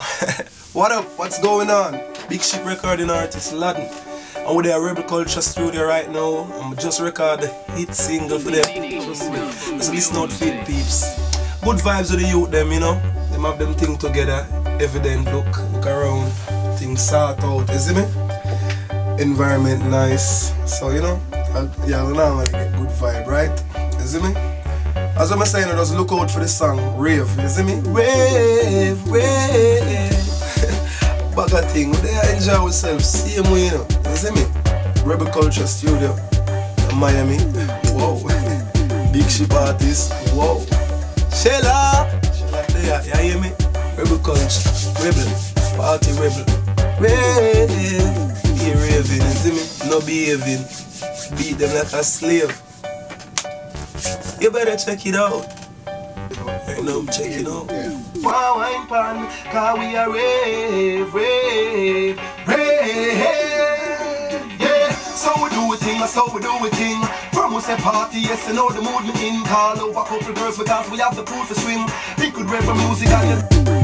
What up? What's going on? Big Ship recording artist Laden. I'm with the Rebel Culture studio right now. I'm just record the hit single for them. Trust me. Just listen out for it, peeps. Good vibes with the youth them, you know. Them have them thing together. Evident look around. Things sort out, you see me? Environment nice. So you know, yeah, we normally get good vibe, right? You see me? As I'm saying, just look out for the song Rave, you see me? Rave, rave. Bugger thing, we there enjoy ourselves, same way, you know. You see me? Rebel Culture Studio in Miami. Whoa. Big Ship artist. Whoa. Shella there, you hear me? Rebel Culture. Rebel. Party Rebel. Rave. Be raving, you see me? No behaving. Beat them like a slave. You better check it out. You know, check it out. Wow, I'm pan, cause we are rave, rave, rave. Yeah, so we do a thing, so we do a thing. From we say party, yes, you know the mood me in. Call over couple girls because we have the pool to swim. We could rap for music and